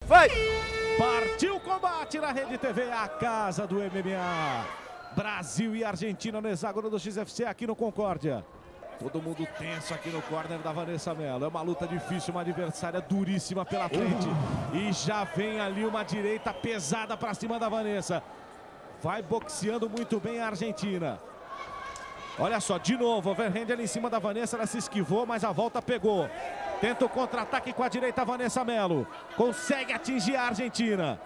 Vai! Partiu o combate na Rede TV, a casa do MMA. Brasil e Argentina no hexágono do XFC aqui no Concórdia. Todo mundo tenso aqui no corner da Vanessa Mello. É uma luta difícil, uma adversária duríssima pela frente. E já vem ali uma direita pesada para cima da Vanessa. Vai boxeando muito bem a Argentina. Olha só, de novo, overhand ali em cima da Vanessa. Ela se esquivou, mas a volta pegou. Tenta o contra-ataque com a direita, Vanessa Mello. Consegue atingir a Argentina.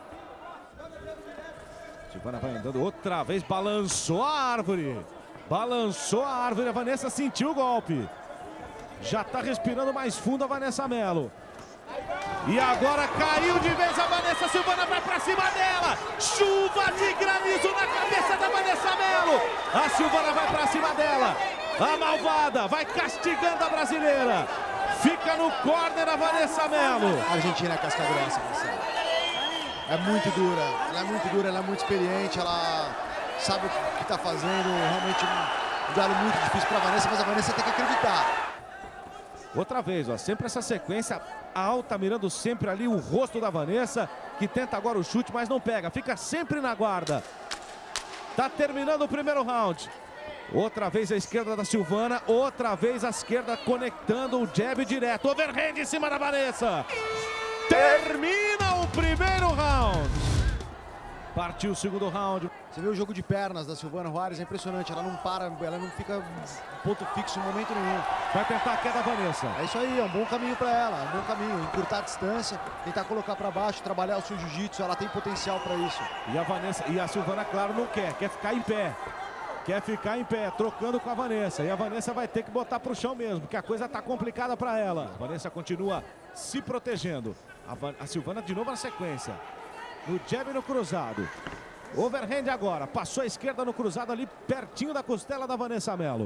Silvana vai andando outra vez, balançou a árvore. Balançou a árvore, a Vanessa sentiu o golpe. Já está respirando mais fundo a Vanessa Mello. E agora caiu de vez a Vanessa. Silvana vai para cima dela. Chuva de granizo na cabeça da Vanessa Mello. A Silvana vai para cima dela. A malvada vai castigando a brasileira. Fica no corner a Vanessa Mello. A Argentina é casca grossa, Marcelo. É muito dura, ela é muito experiente, ela sabe o que está fazendo. Realmente um duelo muito difícil para a Vanessa, mas a Vanessa tem que acreditar. Outra vez, ó, sempre essa sequência alta, mirando sempre ali o rosto da Vanessa, que tenta agora o chute, mas não pega, fica sempre na guarda. Tá terminando o primeiro round. Outra vez a esquerda da Silvana, outra vez a esquerda conectando o jab direto. Overhand em cima da Vanessa. Termina o primeiro round. Partiu o segundo round. Você vê o jogo de pernas da Silvana Juárez, é impressionante. Ela não para, ela não fica ponto fixo em momento nenhum. Vai tentar a queda da Vanessa. É isso aí, é um bom caminho para ela, é um bom caminho. Encurtar a distância, tentar colocar para baixo, trabalhar o seu jiu-jitsu, ela tem potencial para isso. E a Vanessa, e a Silvana, claro, não quer ficar em pé. Quer ficar em pé, trocando com a Vanessa. E a Vanessa vai ter que botar pro chão mesmo, porque a coisa tá complicada para ela. A Vanessa continua se protegendo. A Silvana de novo na sequência. No jab e no cruzado. Overhand agora. Passou a esquerda no cruzado ali, pertinho da costela da Vanessa Mello.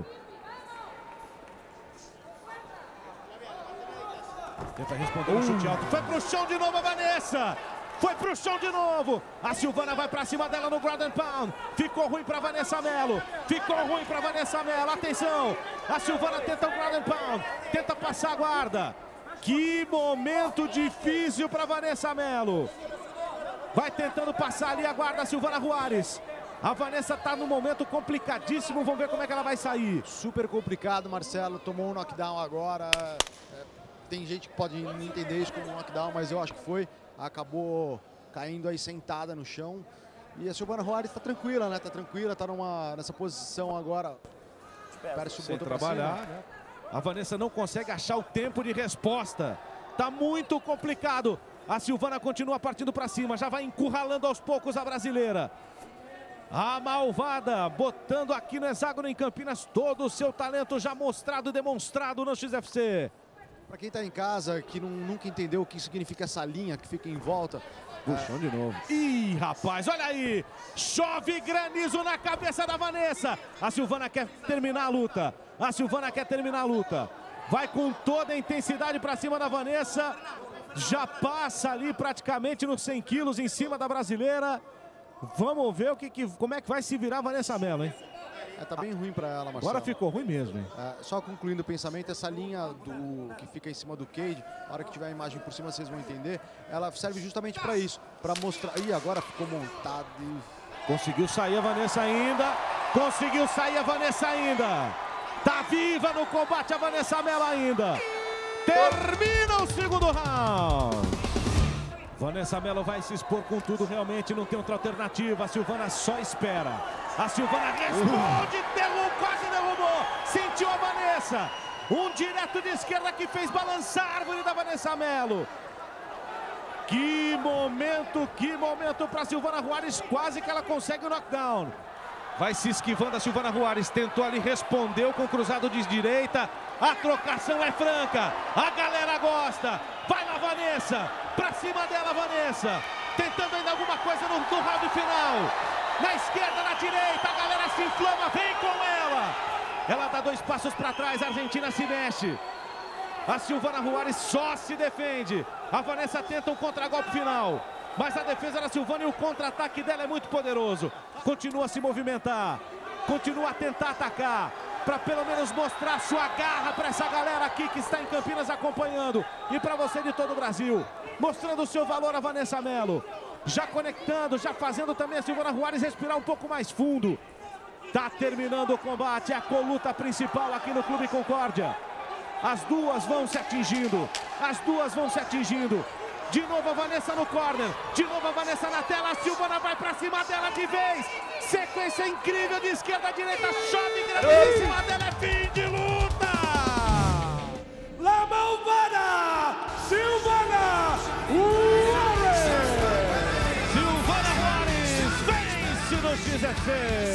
Tenta responder no chute alto. Foi pro chão de novo a Vanessa. Foi pro chão de novo. A Silvana vai pra cima dela no ground and pound. Ficou ruim pra Vanessa Mello. Ficou ruim pra Vanessa Mello. Atenção. A Silvana tenta o ground and pound. Tenta passar a guarda. Que momento difícil pra Vanessa Mello. Vai tentando passar ali a guarda a Silvana Juárez. A Vanessa tá num momento complicadíssimo. Vamos ver como é que ela vai sair. Super complicado, Marcelo. Tomou um knockdown agora. Tem gente que pode não entender isso como um knockdown, mas eu acho que foi. Acabou caindo aí sentada no chão. E a Silvana Juárez tá tranquila, né? Tá tranquila, tá nessa posição agora. Sem trabalhar, né? A Vanessa não consegue achar o tempo de resposta. Tá muito complicado. A Silvana continua partindo para cima. Já vai encurralando aos poucos a brasileira. A malvada botando aqui no hexágono em Campinas todo o seu talento já mostrado e demonstrado no XFC. Para quem está em casa, que nunca entendeu o que significa essa linha que fica em volta. Puxão de novo. Ih, rapaz, olha aí. Chove granizo na cabeça da Vanessa. A Silvana quer terminar a luta. A Silvana quer terminar a luta. Vai com toda a intensidade para cima da Vanessa. Já passa ali praticamente nos 100 quilos em cima da brasileira. Vamos ver como é que vai se virar a Vanessa Mello, hein? Tá bem ruim para ela, Marcelo. Agora ficou ruim mesmo, hein? Só concluindo o pensamento, essa linha que fica em cima do cage, na hora que tiver a imagem por cima vocês vão entender, ela serve justamente para isso, para mostrar... Ih, agora ficou montado. Conseguiu sair a Vanessa ainda. Conseguiu sair a Vanessa ainda. Tá viva no combate a Vanessa Mello ainda. Termina o segundo round. Vanessa Mello vai se expor com tudo, realmente não tem outra alternativa. A Silvana só espera. A Silvana responde, quase derrubou. Sentiu a Vanessa. Um direto de esquerda que fez balançar a árvore da Vanessa Mello. Que momento para Silvana Juárez. Quase que ela consegue o knockdown. Vai se esquivando a Silvana Juárez. Tentou ali, respondeu com cruzado de direita. A trocação é franca. A galera gosta. Vai lá, Vanessa. Pra cima dela, Vanessa. Tentando ainda alguma coisa no round final. Na esquerda, na direita. A galera se inflama. Vem com ela. Ela dá 2 passos para trás. A Argentina se mexe. A Silvana Juárez só se defende. A Vanessa tenta um contragolpe final. Mas a defesa da Silvana e o contra-ataque dela é muito poderoso. Continua a se movimentar. Continua a tentar atacar. para pelo menos mostrar sua garra para essa galera aqui que está em Campinas acompanhando. E para você de todo o Brasil, mostrando o seu valor a Vanessa Mello. Já conectando, já fazendo também a Silvana Juarez respirar um pouco mais fundo. Tá terminando o combate, é a coluta principal aqui no Clube Concórdia. As duas vão se atingindo, as duas vão se atingindo. De novo a Vanessa no corner, de novo a Vanessa na tela, a Silvana vai pra cima dela de vez. Sequência incrível de esquerda a direita, chove grande em cima dela, é fim de luta. La malvada Silvana Juarez. Silvana Juarez vence no XFC.